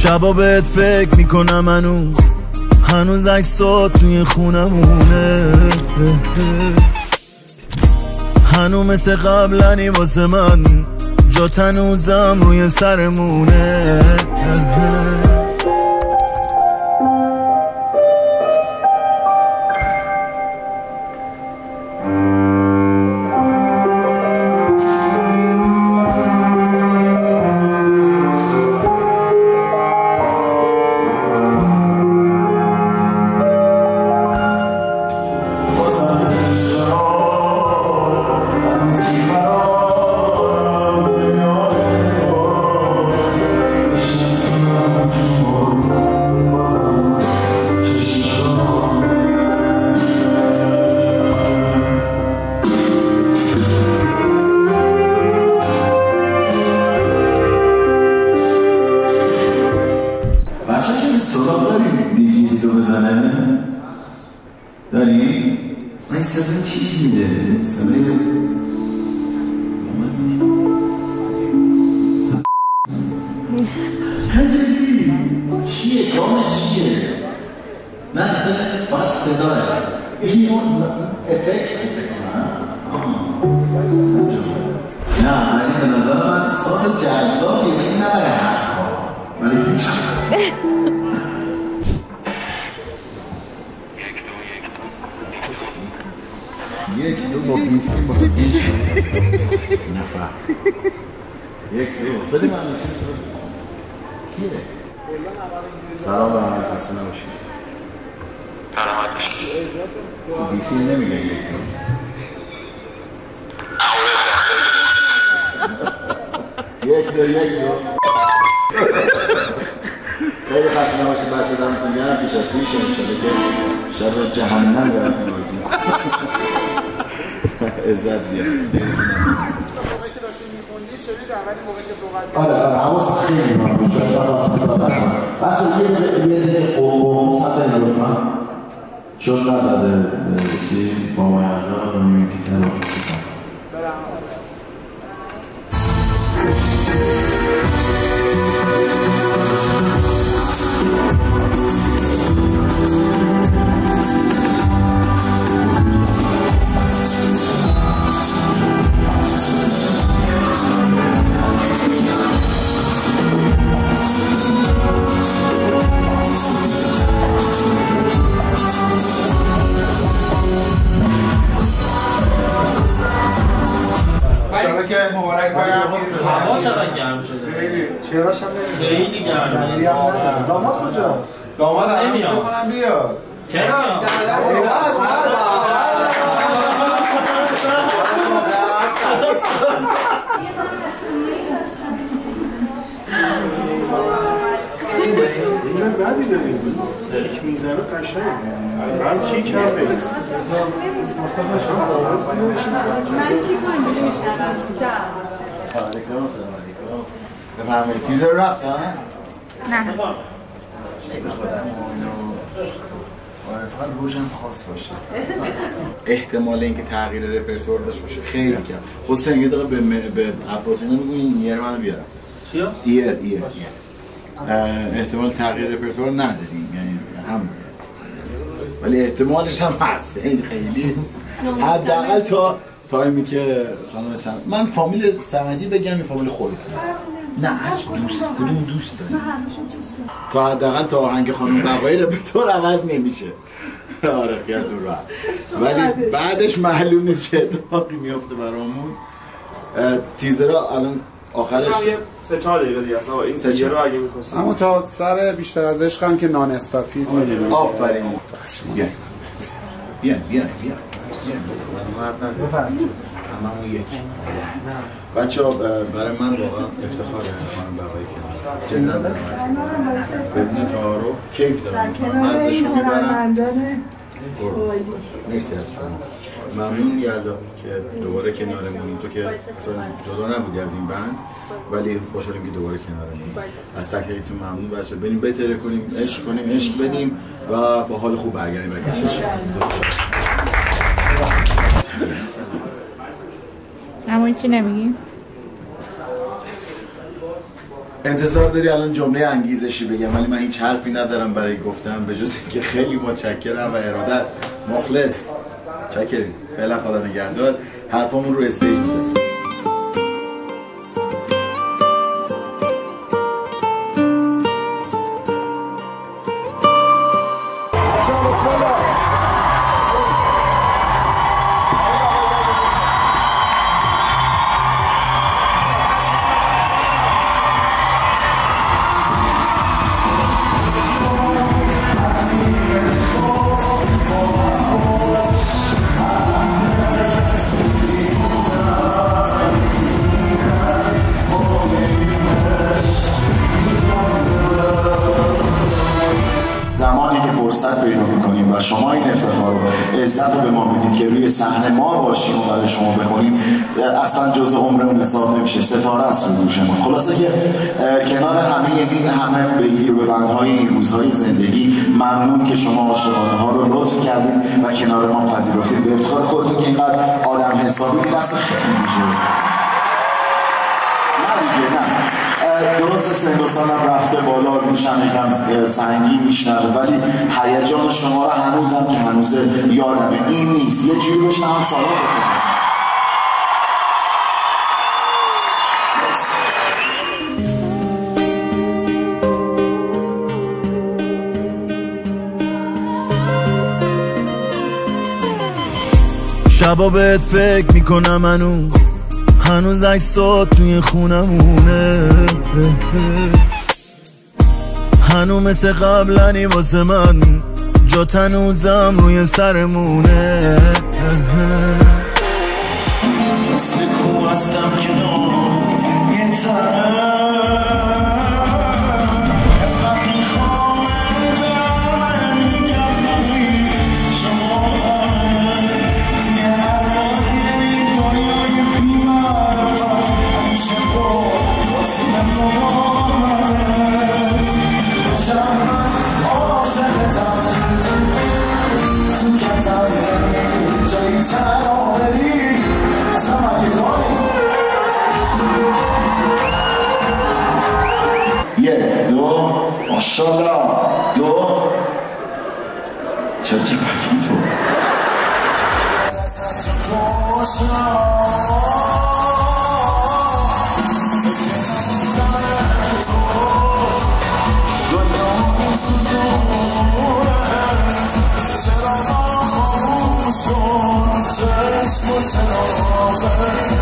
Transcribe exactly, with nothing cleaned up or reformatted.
شبا بهت فکر میکنم هنوز هنوز عکسات توی خونمونه هنوز مثل قبلنی واسه من جات هنوزم روی سرمونه داری؟ من صدای چیز میده صدای جدی چیه؟ کامش چیه؟ نه فقط صداه این اون افکت نه ولی به نظر من صوت جذابیه این نبره حرفا ولی هیچ یک دو با بیسی با بیسی نفر یک دو بده من کیه؟ سلام به همه خسته نباشید سلامت بیسی نمیگه یک دو یک دو یک دو خیلی خسته نباشید بچه دمتون گرم پیش از پیش انشالله که شب جهنم براتون آرزو می‌کنم عزت زیاد موقعی که داشتیم می‌خوندی شنید اولی موقعی که صحبت آره آره حواست خیلی مهمه شاید واسه خودم بچه‌ها یه یه قوم صد لطفا چون نزده چیز با مایع‌ها رو می‌بینید که رو هوا چقدر گرم شده؟ خیلی چهراش هم نمیده خیلی گرمه داماد کجاست؟ داماد نمیاد کنم بیاد چرا؟ اینم بعدی داریم کیک میزنه قشنگ من کیک هم نیست من کیک هم میشنم سلام علیکم سلام علیکم بفرمایید تیزر رفت ها؟ نه بخودم فقط روشم خاص باشه احتمال اینکه تغییر رپرتوار داشته باشه خیلی کم حسین یه دقیقه به, به عباس اینا بگو این ایر منو بیارم چیا؟ ایر ایر احتمال تغییر رپرتوار نداریم یعنی هم ولی احتمالش هم هست خیلی خیلی حداقل تا تایمی که خانم سمدی من فامیل سمدی بگم این فامیل خود نه هرچ دوست کدوم دوست داریم تا حداقل تا آهنگ خانم بقایی رپرتوار عوض نمیشه آره خیالتون راحت ولی بعدش معلوم نیست چه اتفاقی میفته برامون تیزرها الان آخرش سه چهار دقیقه دیگه اصلا این دیگه رو اگه می‌خواستیم اما تا سر بیشتر از عشق هم که نان استافید می‌دونیم آفرین بیا بیا بیا بیا بفرمایید هممون یک بچه‌ها برای من واقعا افتخاره خانم بقایی که جدا بدون تعارف کیف دارم مزدشو میبرم مرسی از شما ممنون یلدا که دوباره کنارمونیم تو که اصلا جدا نبودی از این بند ولی خوشحالیم که دوباره کنارمونیم از تک تکتون ممنون بچه بریم بتره کنیم عشق کنیم عشق بدیم و با حال خوب برگردیم بگیم اما چی نمیگیم؟ انتظار داری الان جمله انگیزشی بگم، ولی من هیچ حرفی ندارم برای گفتن به جز اینکه خیلی متشکرم و ارادت، مخلص، چاکریم. فعلا خدا نگهدار. حرفامون رو استیج می‌ذاریم. و شما این افتخار و عزت رو به ما میدید که روی صحنه ما باشیم و برای شما بخونیم، اصلا جزء عمرمون حساب نمیشه، ستاره است رو دوشمون. خلاصه که کنار همه این همه بگیر به بندهای این روزهای زندگی، ممنون که شما عاشقانه ها رو لطف کردید و کنار ما پذیرفتید. به افتخار خودتون که اینقدر آدم حسابی دست خیلی میشه. نه دیگه نه، درست سن و سالم رفته بالا، گوشم یکم سنگین میشنوه، ولی هیجان شما رو هنوزم که هنوز یادمه. این نیست یه جوری بشنم هم سالا بکنم. شبا بهت فکر میکنم هنوز هنوز عکسات توی خونمونه، هنوز مثل قبلنی واسه من، جات هنوزم روی سرمونه. مثل کو هستم کنار یه طرف، یک دو ماشالله دو چه چه پکی تو چشم و چراغه